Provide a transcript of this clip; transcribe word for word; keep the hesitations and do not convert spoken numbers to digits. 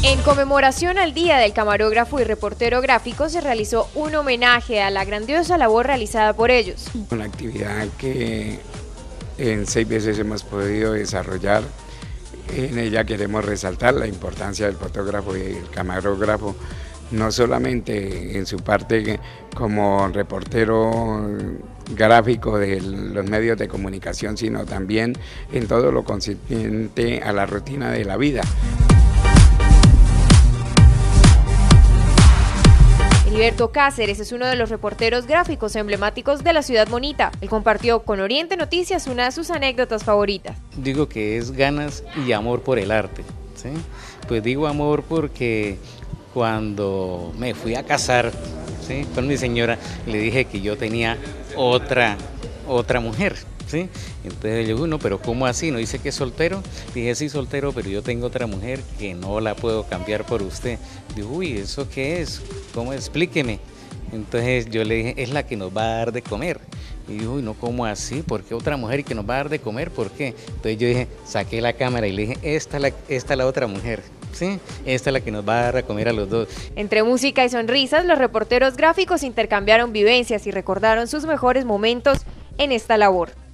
En conmemoración al Día del Camarógrafo y Reportero Gráfico se realizó un homenaje a la grandiosa labor realizada por ellos. Una actividad que en seis veces hemos podido desarrollar. En ella queremos resaltar la importancia del fotógrafo y el camarógrafo, no solamente en su parte como reportero gráfico de los medios de comunicación, sino también en todo lo concerniente a la rutina de la vida. Heriberto Cáceres es uno de los reporteros gráficos emblemáticos de la ciudad bonita. Él compartió con Oriente Noticias una de sus anécdotas favoritas. Digo que es ganas y amor por el arte, ¿sí? Pues digo amor porque cuando me fui a casar, ¿sí?, con mi señora, le dije que yo tenía otra, otra mujer, ¿sí? Entonces yo, no, pero ¿cómo así? ¿No dice que es soltero? Dije, sí, soltero, pero yo tengo otra mujer que no la puedo cambiar por usted. Dijo, uy, ¿eso qué es? ¿Cómo? Explíqueme. Entonces yo le dije, es la que nos va a dar de comer. Y dijo, uy, no, ¿cómo así? ¿Por qué otra mujer que nos va a dar de comer? ¿Por qué? Entonces yo dije, saqué la cámara y le dije, esta es la, esta es la otra mujer, ¿sí? Esta es la que nos va a dar de comer a los dos. Entre música y sonrisas, los reporteros gráficos intercambiaron vivencias y recordaron sus mejores momentos en esta labor.